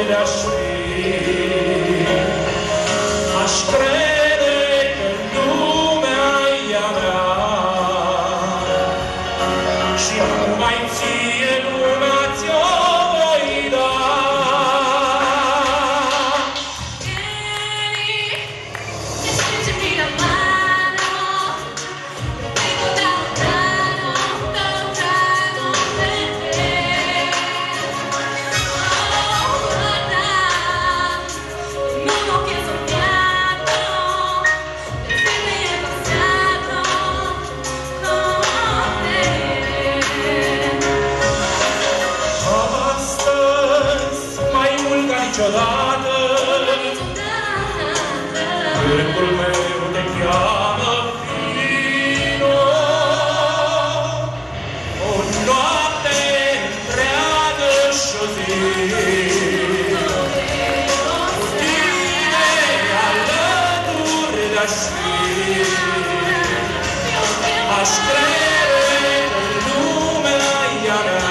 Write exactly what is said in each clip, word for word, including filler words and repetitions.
de-aș fi, aș crede că lumea e a mea și numai ție lumea ți-o voi da. Niciodată, cârpul meu te cheamă, vino. O noapte întreagă și-o zi, cu tine alături de-aș fi, aș crede că lumea e a mea.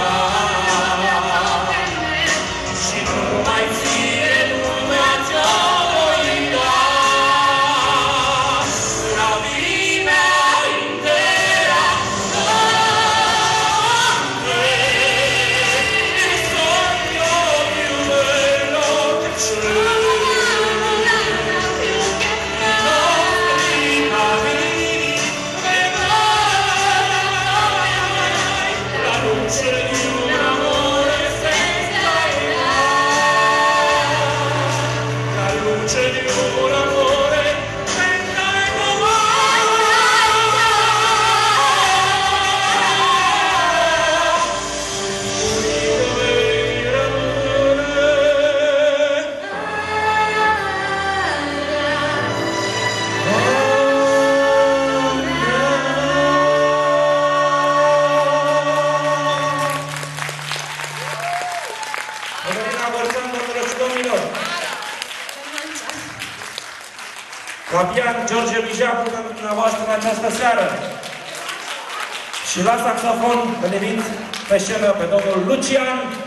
Fabian George Bijacu pentru dumneavoastră în această seară. Și la saxofon îl invit pe scenă pe domnul Lucian